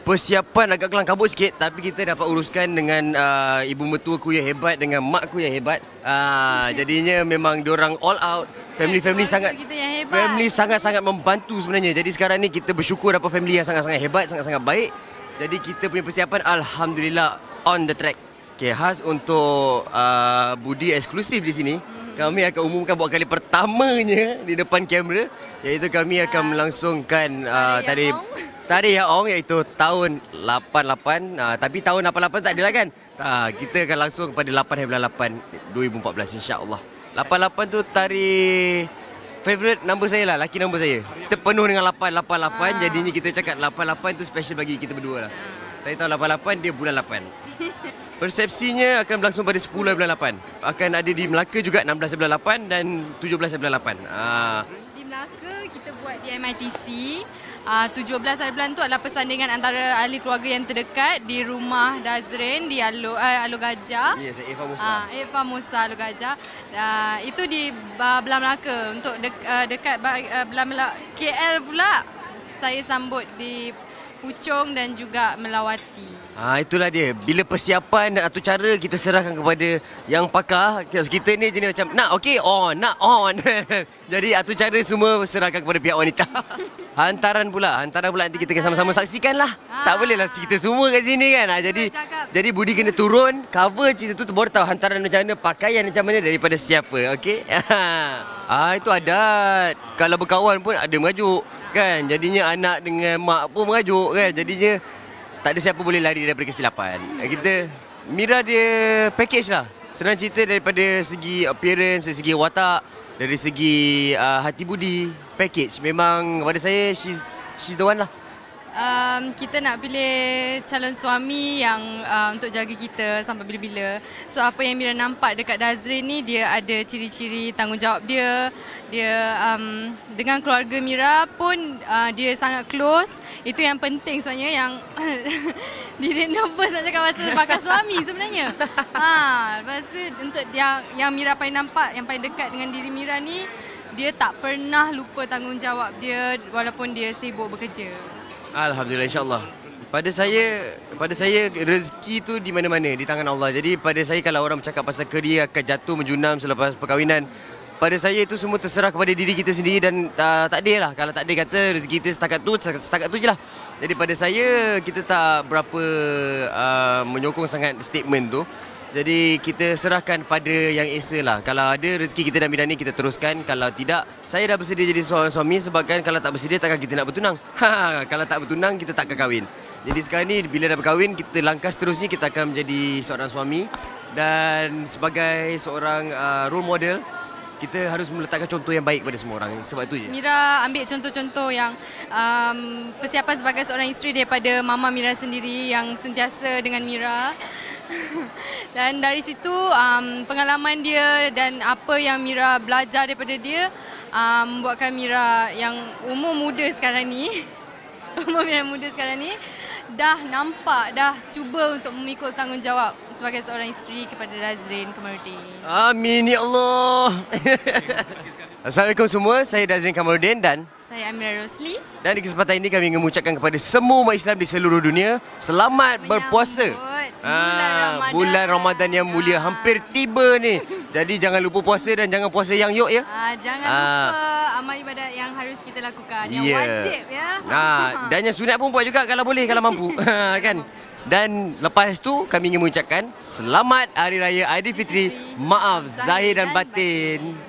persiapan agak kelang kabut sikit, tapi kita dapat uruskan dengan ibu mertuaku yang hebat dengan makku yang hebat. Jadinya memang diorang all out. Family sangat-sangat membantu sebenarnya. Jadi sekarang ni kita bersyukur dapat family yang sangat-sangat hebat, sangat-sangat baik. Jadi kita punya persiapan alhamdulillah on the track. Okay, khas untuk Budi eksklusif di sini. Kami akan umumkan buat kali pertamanya di depan kamera, iaitu kami akan melangsungkan Tari Ya Ong, iaitu tahun 88. Tapi tahun 88 tak adalah kan? Kita akan langsung pada 8 bulan 8 2014 insya-Allah. 88 tu tari favorite number saya lah, laki number saya. Terpenuh dengan 888, jadinya kita cakap 88 tu special bagi kita berdua lah. Saya tahu 88, dia bulan 8. Persepsinya akan berlangsung pada 10 bulan 8. Akan ada di Melaka juga 16 bulan 8 dan 17 bulan 8. Di Melaka kita buat di MITC. 17 bulan tu adalah persandingan antara ahli keluarga yang terdekat di rumah Dazrin di Alo Gajah. Ya, saya Eva Musa. Eva Musa Alo Gajah. Itu di belah Melaka. Untuk dekat belah KL pula, saya sambut di Puchong dan juga Melawati. Itulah dia. Bila persiapan dan atur cara kita serahkan kepada yang pakar. Kita ni jenis macam nak okey on, nak on. Jadi atur cara semua serahkan kepada pihak wanita. Hantaran pula nanti kita akan sama-sama saksikan lah. Tak boleh lah kita semua kat sini kan. Jadi Budi kena turun, cover cerita tu baru tahu hantaran macam mana, pakaian macam mana daripada siapa. Okey. Itu adat. Kalau berkawan pun ada merajuk kan. Jadinya anak dengan mak pun merajuk kan. Jadinya tak ada siapa boleh lari daripada kesilapan. Mira dia package lah. Senang cerita daripada segi appearance, dari segi watak, dari segi hati budi, package. Memang pada saya she's the one lah. Kita nak pilih calon suami yang untuk jaga kita sampai bila-bila. So apa yang Mira nampak dekat Dazrin ni, dia ada ciri-ciri tanggungjawab dia. Dia dengan keluarga Mira pun dia sangat close. Itu yang penting sebenarnya, yang dia nervous nak cakap pasal bakal suami sebenarnya. Lepas tu untuk yang Mira paling nampak, yang paling dekat dengan diri Mira ni, dia tak pernah lupa tanggungjawab dia walaupun dia sibuk bekerja. Alhamdulillah, insya-Allah. Pada saya rezeki tu di mana-mana, di tangan Allah. Jadi pada saya kalau orang bercakap pasal kerja akan jatuh menjunam selepas perkahwinan, pada saya itu semua terserah kepada diri kita sendiri dan takdir lah. Kalau takdir kata rezeki kita setakat tu je lah. Jadi pada saya kita tak berapa menyokong sangat statement tu. Jadi kita serahkan pada yang esa lah. Kalau ada rezeki kita dalam bidang ni, kita teruskan. Kalau tidak, saya dah bersedia jadi seorang suami. Sebabkan kalau tak bersedia, takkan kita nak bertunang. Kalau tak bertunang, kita takkan kahwin. Jadi sekarang ni bila dah berkahwin, kita langkah seterusnya kita akan menjadi seorang suami. Dan sebagai seorang role model, kita harus meletakkan contoh yang baik pada semua orang. Sebab itu je. Mira ambil contoh-contoh yang persiapan sebagai seorang isteri daripada mama Mira sendiri yang sentiasa dengan Mira. Dan dari situ pengalaman dia dan apa yang Mira belajar daripada dia membuatkan Mira yang umur muda sekarang ni dah nampak, dah cuba untuk memikul tanggungjawab sebagai seorang isteri kepada Dazrin Kamarudin. Amin ya Allah. Assalamualaikum semua, saya Dazrin Kamarudin dan saya Amira Rosli. Dan di kesempatan ini kami ingin mengucapkan kepada semua umat Islam di seluruh dunia, selamat berpuasa. Bulan Ramadan yang mulia hampir tiba ni. Jadi jangan lupa puasa dan jangan puasa yang yok ya. Jangan lupa amal ibadat yang harus kita lakukan, yang wajib ya. Dan yang sunat pun buat juga kalau boleh, kalau mampu. Kan? Dan lepas tu kami ingin mengucapkan selamat Hari Raya Aidilfitri. Maaf zahir dan batin.